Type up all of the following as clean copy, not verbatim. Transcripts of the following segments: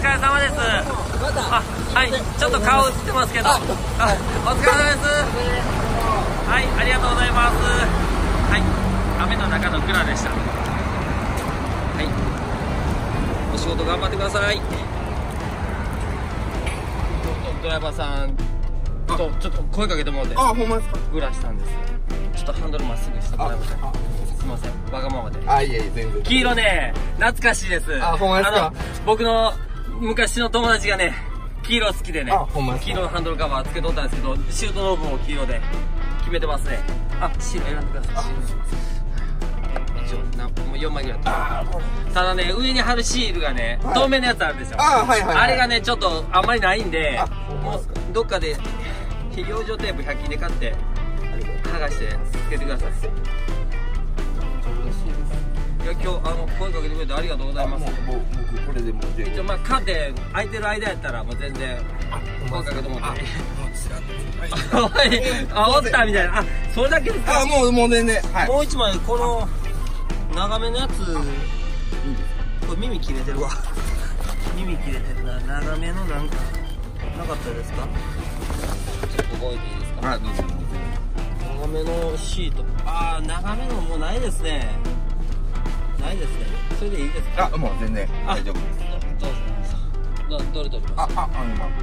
疲れ様です。はい、ちょっと顔映ってますけど、お疲れ様です。はい、ありがとうございます。はい、雨の中の蔵でした。はい、お仕事頑張ってください。ドライバーさんとちょっと声かけてもらって。 あ、ほんまですか。 グラしたんです。ちょっとハンドルまっすぐしてもらいません。すいません、わがままで。 あ、いえいえ、全然。 黄色ね、懐かしいです。 あ、ほんまですか。 僕の昔の友達がね、黄色好きでね、黄色のハンドルカバーつけとったんですけど、シュートノーブも黄色で決めてますね。あ、シール選んでください。一応もう4枚ぐらいただね、上に貼るシールがね、透明のやつあるでしょ。あれがね、ちょっとあんまりないんで、もうどっかで非養生テープ100均で買って剥がしてつけてください。いや、今日声かけてくれてありがとうございます。 僕これでも一応まあカーテン開いてる間やったらもう全然声かけてもらっていい。あ、おったみたいな。あ、それだけですか。 あ、もう全然。 もう一枚この長めのやつ、これ耳切れてるわ。耳切れてるな。長めのなんかなかったですか。ちょっと覚えていいですか。 はい、どうぞ。 長めのシート。ああ、長めのもうないですね。ないですね。それでいいですか。 あ、もう全然大丈夫です。 どうぞ。どれ取ります。 今。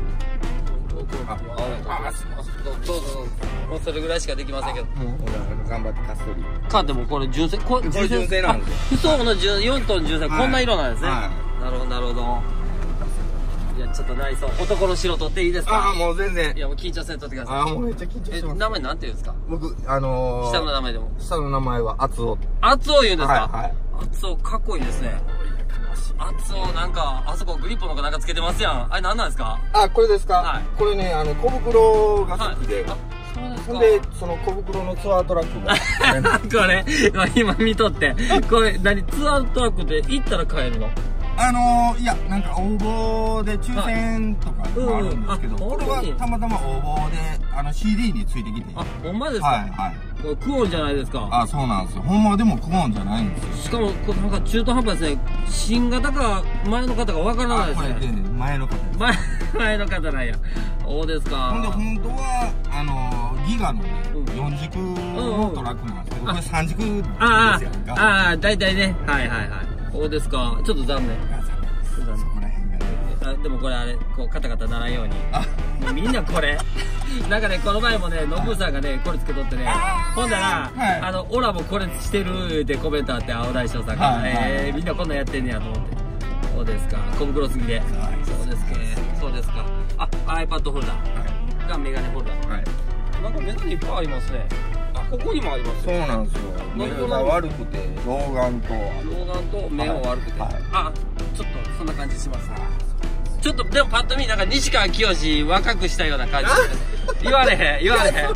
どうぞ。もうそれぐらいしかできませんけど。 もう頑張ってカストリー。 カーテンもこれ純正。これ純正なんですよ。 そうの4トン純正、こんな色なんですね。なるほどなるほど。いや、ちょっと内装男の白取っていいですか。 あ、もう全然。 いや、もう緊張せんとってください。 あ、もうめっちゃ緊張してます。 名前なんて言うんですか。 僕下の名前でも。 下の名前は厚尾。 厚尾言うんですか。 はい。 厚尾かっこいいですね。厚尾なんかあそこグリップのかなんかつけてますやん。あれなんなんですか。 あ、これですか。 はい。 これね、小袋が好きで。 あ、そうですか。 で、その小袋のツアートラックも。 これ今見とって、これ何ツアートラックで行ったら買えるの。 いや、なんか応募で抽選とかもあるんですけど、これはたまたま応募で、CD についてきて。 あ、ほんまですか。 はい。 これクオンじゃないですか。 あ、そうなんですよ。ほんまでもクオンじゃないんですよ。 しかも、これなんか中途半端ですね。新型か前の方かわからないですね。 これで前の方です。 前の方なんや。そうですか。 ほんで、本当は、ギガのね、4軸のトラックなんですけど、これ3軸ですよ。 だいたいね。はい。そうですか。ちょっと残念。 そこら辺がね。 でもこれあれ、こうカタカタならんように。もうみんなこれ。なんかね、この前もね、ノブさんがね、これつけとってね。ほんだら、オラもこれしてるってコメントあって、青大将さんが。みんなこんなんやってんねやと思って。そうですか。小袋すぎで。そうですか。あ、iPad ホルダー。がメガネホルダー。なんかメガネいっぱいありますね。ここにもあります。 そうなんですよ。目が悪くて、老眼と目も悪くて。あ、ちょっとそんな感じします。ちょっとでもパッと見なんか西川きよし若くしたような感じ。言われへん。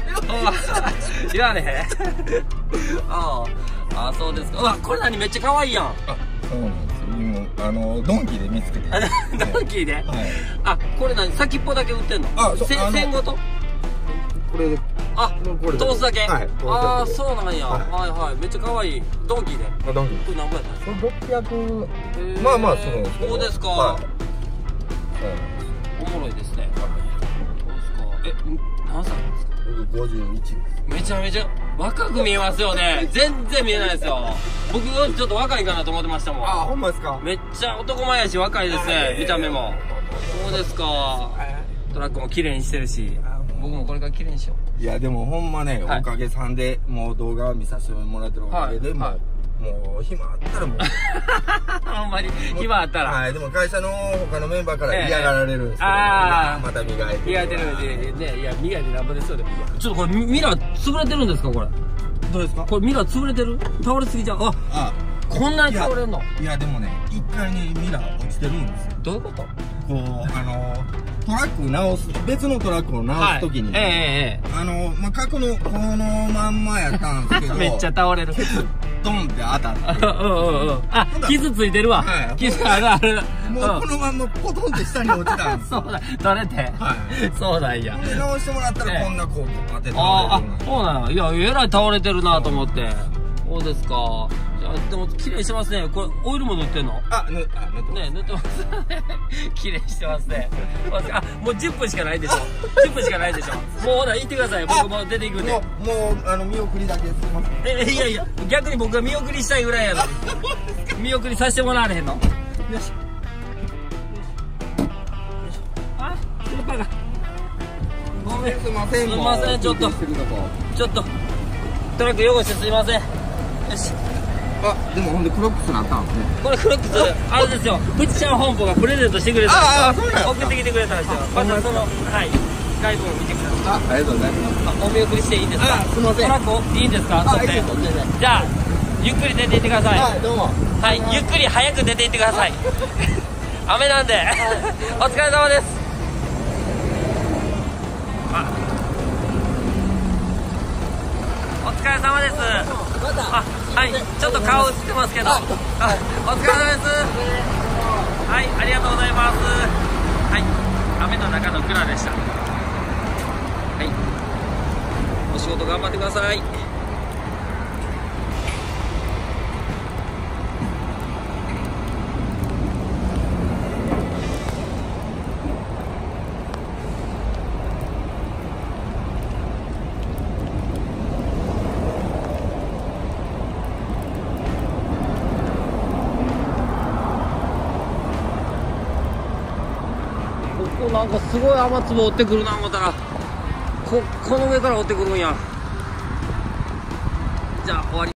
あ、そうですか。うわ、これ何めっちゃ可愛いやん。 そうなんですよ。今ドンキで見つけて。 ドンキで。あ、これ何先っぽだけ売ってんの。線ごと。 これで。 あ、通すだけ。 はい。 ああ、そうなんや。はい。めっちゃ可愛い。ドンキで。 ドンキ。 これ何ぼやったんですか。これ600。まあそうです。 そうですか。おもろいですね。そうですか。何歳なんですか。 僕51です。 めちゃめちゃ若く見えますよね。全然見えないですよ。僕よりちょっと若いかなと思ってましたもん。 あ、ほんまですか。 めっちゃ男前やし若いですね。見た目も。そうですか。トラックも綺麗にしてるし。僕もこれから綺麗にしよう。 いやでもほんまね、おかげさんでもう動画見させてもらってるおかげでもう暇あったらもうほんまに暇あったら。 はい。でも会社の他のメンバーから嫌がられるんですけど、また磨いて磨いてるね。いや磨いてなんぼですよね。ちょっとこれミラー潰れてるんですかこれ。 どうですか。 これミラー潰れてる。倒れすぎちゃう。あ、こんなに倒れんの。 いやでもね、一回ねミラー落ちてるんですよ。 どういうこと。 こうトラック直す、別のトラックを直すときに、角のこのまんまやったんですけど、 めっちゃ倒れる。 ドンって当たって。 あ、傷ついてるわ。傷ある。 もうこのまんまポトンって下に落ちたんです。 そうだ、取れて。そうなんや。 これ直してもらったらこんな効果当てて。 あ、そうなの。いや、えらい倒れてるなと思って。そうですか。じでも綺麗にしてますね。これオイルも塗ってんの？ 塗ってますね、塗ってます綺麗にしてますね。もう10分しかないでしょ。10分しかないでしょ。もうほら行ってください。僕もう出ていくんで。 もう見送りだけすいません。 いやいや、逆に僕が見送りしたいぐらいやのに見送りさせてもらわれへんの？よし。スリッパが。ごめん。すいません、ちょっとトラック汚してすいません。よし。 でもほんでクロックスなったんですね。 これクロックス、あれですよ、プチちゃん本舗がプレゼントしてくれたんですよ。送ってきてくれたんですよ。またその、外部を見てください。 ありがとうございます。 お見送りしていいですか？ すいません。 トラックいいんですか？じゃあ、ゆっくり出ていってください。 はい、どうも。 はい、ゆっくり早く出ていってください。雨なんで。お疲れ様です。お疲れ様です。はい、ちょっと顔映ってますけど。お疲れ様です。はい、ありがとうございます。はい、雨の中の蔵でした。はい、お仕事頑張ってください。なんかすごい雨粒追ってくるな思ったらこの上から追ってくるんや。